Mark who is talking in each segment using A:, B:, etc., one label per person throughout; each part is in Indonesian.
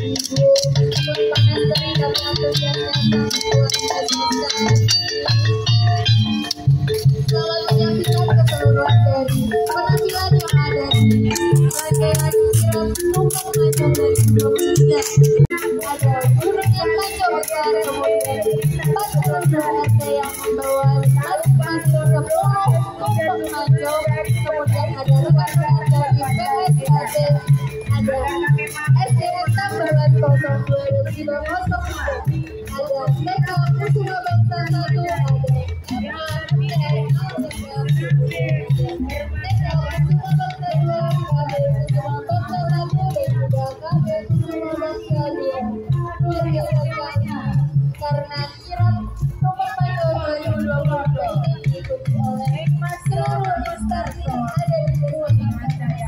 A: ibu-ibu, pengantin dan antusiasnya sangat luar biasa. Selamat menyaksikan keseluruhan dari penampilan yang ada di rangkaian kirap tumpeng mancung dari 23. Ada burung yang mancung besar, kemudian 4 RT yang membawa masuk ke pulau tumpeng mancung, kemudian ada rekan-rekan dari PSAD, ada SDN Tambahan 02 di bawah 04, ada TK Kusuma Bangsa 1, ada karena kirap tumpeng mancung 2022 ini diikuti oleh seluruh instansi yang ada di seluruh Indonesia.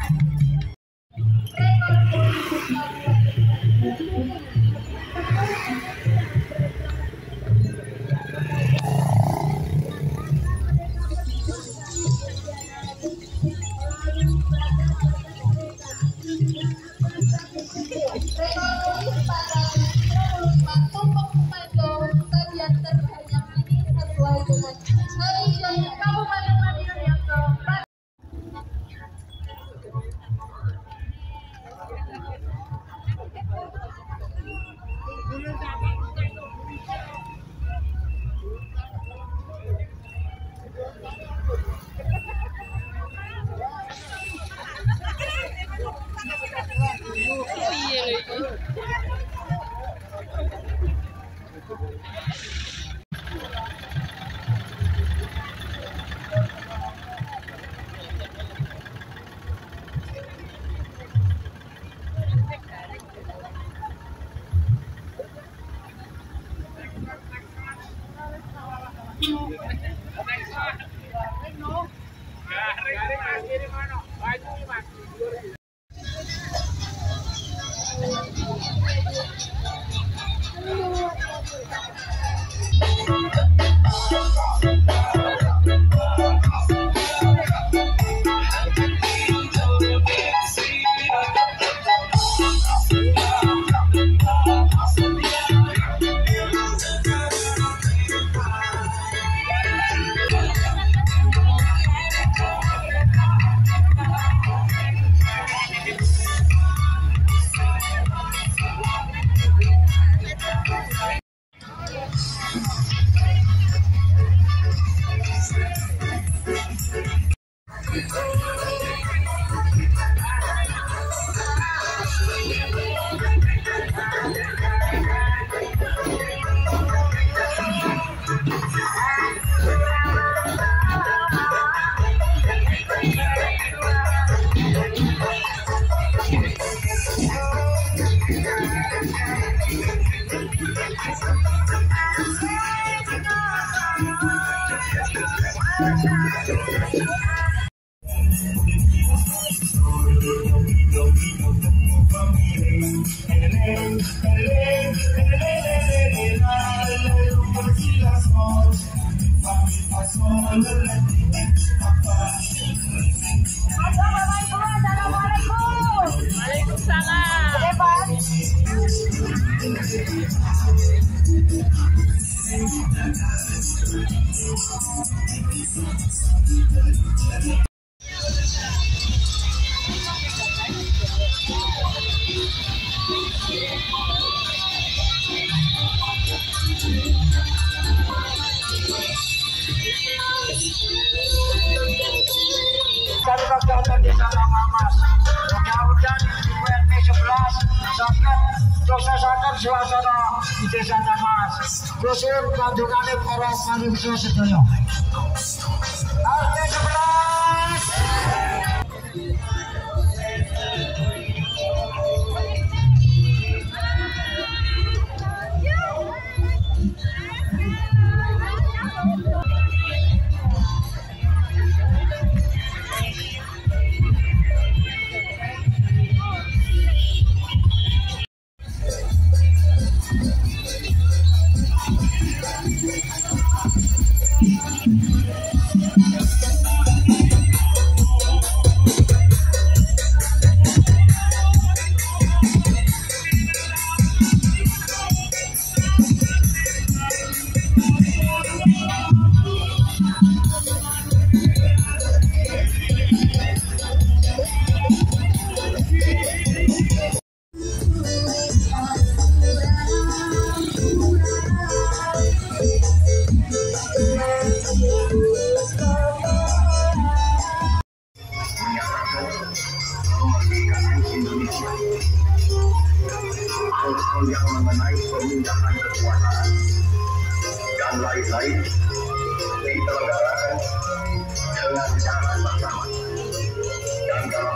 B: Suasana di Desa Tamas, Kusur Kandungannya para manusia sedoyo. RT 11.
C: hal-hal yang mengenai pemindahan kekuasaan dan lain-lain diselenggarakan dengan cara bersama dan dalam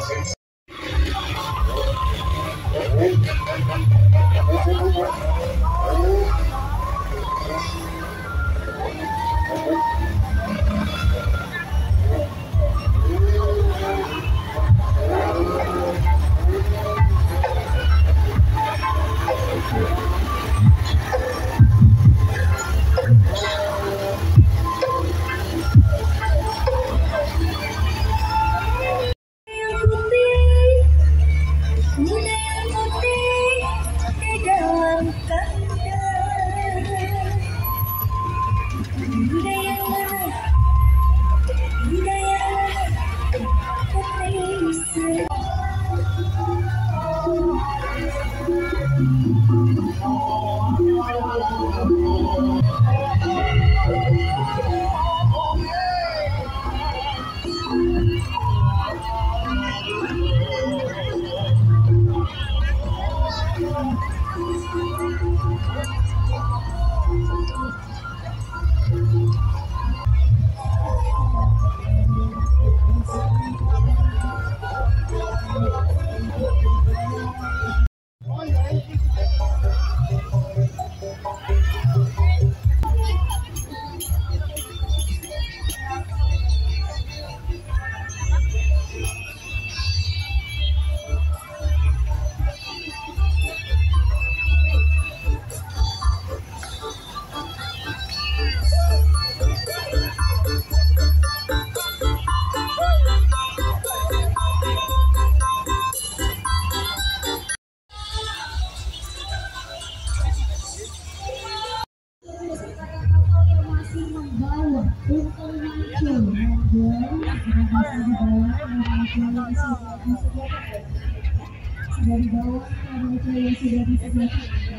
A: dari bawah remaja yang sudah disediakan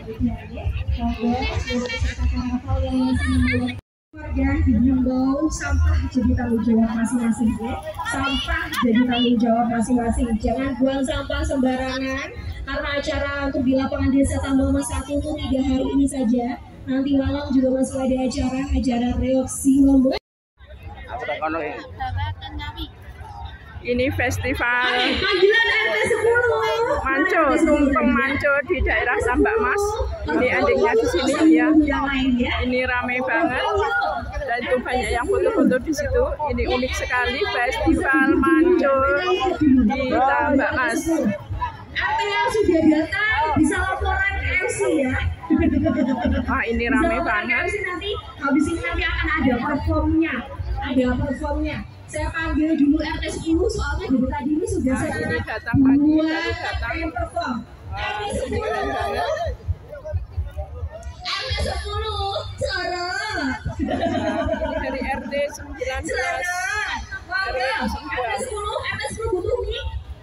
A: warga dihimbau sampah jadi tanggung jawab masing-masing ya. Sampah jadi tanggung jawab masing-masing. Jangan buang sampah sembarangan karena acara untuk di lapangan desa Tambang Mas 1 itu 3 hari ini saja. Nanti malam juga masih ada acara reaksi lombok.
D: Ini festival
A: Panggilan RT 10
D: Manco, tumpeng Manco di daerah Tambak Mas. Ini adiknya di sini ya. Ini ramai banget dan itu banyak yang foto-foto di situ. Ini unik sekali festival Manco di Tambak Mas.
A: RT yang sudah datang bisa laporan ke MC ya.
D: Wah, ini ramai banget.
A: Nanti habis ini nanti akan ada performnya. Saya panggil dulu RT 10 soalnya dari tadi ini sudah saya
D: datang lagi, baru datang.
A: yang perform. RT 10 Sarah.
D: Dari RT 19
A: RT 10 butuh nih.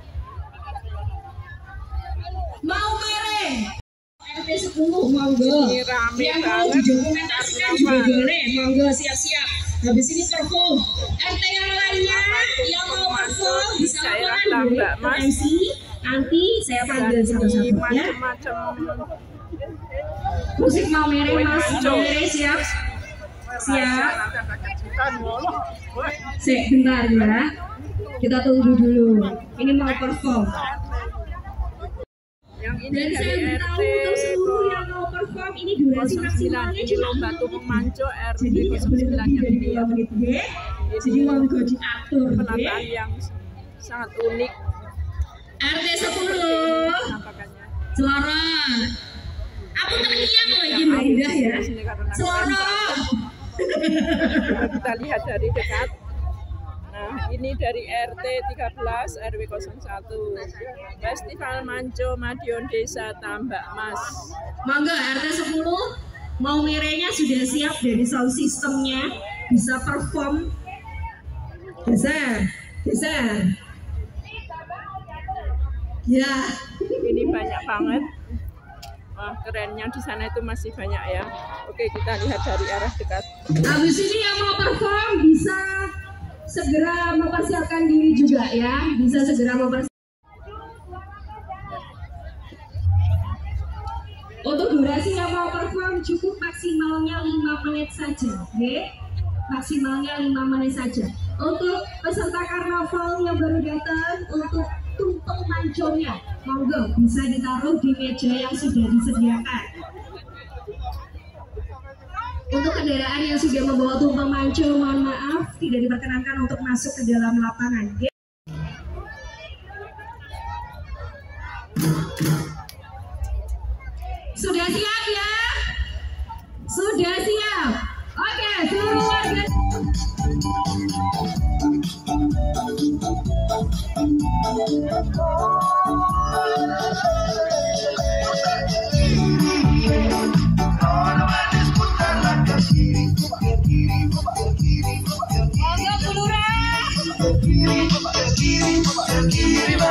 A: Mau mereng. RT 10 monggo.
D: Ini rame
A: yang mau
D: banget.
A: didokumentasikan juga boleh. Monggo siap-siap. Habis ini perform. RT yang lainnya yang mau perform bisa
D: daerah
A: laporan
D: Tambak Mas.
A: MC. Nanti saya panggil satu-satu ya.
D: Macam-macam
A: Musik mau mereng Mas. Mau mereng siap. Siap. Bentar ya. Kita tunggu dulu. Ini mau perform.
D: yang ini
A: Dan saya
D: dari RT
A: beritahu untuk seluruh yang mau perform ini durasi
D: 09,
A: maksimalnya
D: ini
A: cuma
D: lomba tumpeng Manco RT
A: jadi nggak boleh
D: 09
A: lebih
D: yang
A: dari
D: ini ya.
A: 2 menit ya. Jadi monggo diatur
D: Penataan
A: ya.
D: yang sangat unik
A: RT 10
D: penampakannya.
A: Selorong. Aku terngiang loh ini Mbak Indah ya. Selorong.
D: Kita lihat dari dekat. Nah, ini dari RT 13 RW 01 Festival Manco Madiun Desa Tambak Mas.
A: Monggo RT 10 mau merenya sudah siap dari sound systemnya, bisa perform. Geser. Ya.
D: Ini banyak banget. Wah, kerennya di sana itu masih banyak ya. Oke, kita lihat dari arah dekat.
A: Habis ini yang mau perform bisa segera mempersiapkan diri juga ya. Bisa segera mempersiapkan.
E: Untuk durasi yang mau perform cukup maksimalnya 5 menit saja, oke? Maksimalnya 5 menit saja. Untuk peserta karnaval yang baru datang, untuk tumpeng mancungnya, monggo bisa ditaruh di meja yang sudah disediakan. Untuk kendaraan yang sudah membawa tumpeng mancung, mohon maaf, tidak diperkenankan untuk masuk ke dalam lapangan. Okay? Sudah siap ya? Sudah siap? Oke, seluruh warga.
A: Ayo, Bulura.